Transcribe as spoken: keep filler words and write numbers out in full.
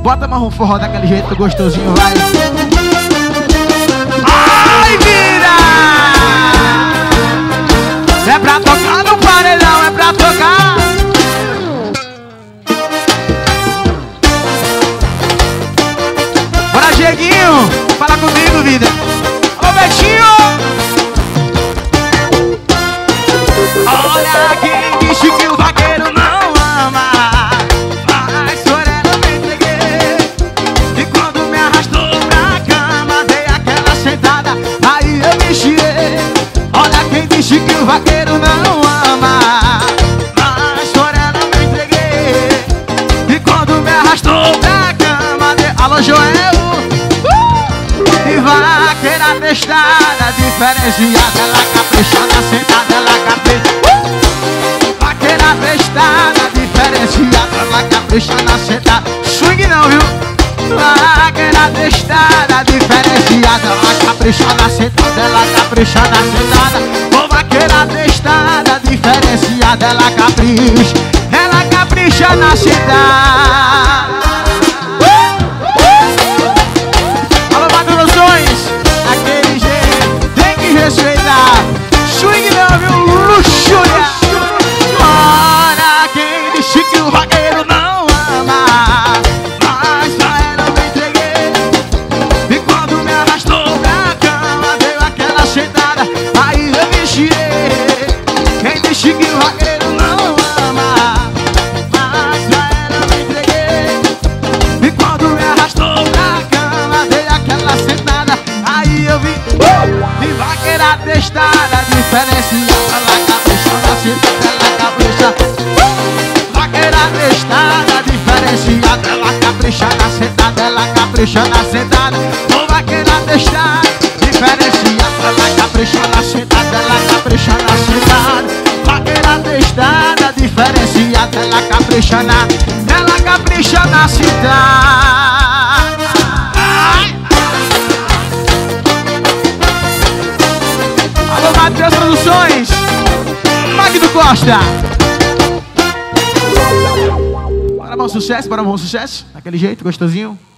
Bota mais um forró daquele jeito gostosinho, vai. Ai, vira! É pra tocar no paredão, é pra tocar. Bora, Dieguinho, fala comigo, vida. Alô, Betinho! Olha quem disse que o vaqueiro não ama, mas por ela me entreguei. E quando me arrastou pra cama, dei aquela sentada, aí eu me enchiei. Olha quem disse que o vaqueiro não ama, mas por ela me entreguei. E quando me arrastou pra cama, dei... Alô, Joel! Uh! E vaqueira testada, diferenciada, ela caprichada, sentada, ela capricha. Vaqueira testada, diferenciada, ela capricha na sentada. Swing não, viu? Vaqueira testada, diferenciada, ela capricha na sentada, ela capricha na sentada. Ô, vaqueira testada, diferenciada, ela capricha, ela capricha na sentada. Alô, Madurações, aquele jeito, tem que respeitar. Swing não, viu? Luxúria. Olha quem disse que o vaqueiro não ama, mas pra ela eu me entreguei. E quando me arrastou pra cama, deu aquela sentada, aí eu me enchiei. Quem disse que o vaqueiro não ama, mas pra ela eu me entreguei. E quando me arrastou pra cama, dei aquela sentada, aí eu vi. Uh! E vaqueira testada, diferenciada, ela capricha na sentada, ela capricha. Vaqueira testada, diferenciada, ela capricha na sentada, ela capricha na sentada. Ô, vaqueira testada, diferenciada, ela capricha na sentada, ela capricha na sentada. Vaqueira testada, diferenciada, ela capricha na, ela capricha na sentada. Alô, Matheus Produções, Magno Costa. Bora, bom sucesso, bora, bom sucesso. Daquele jeito, gostosinho.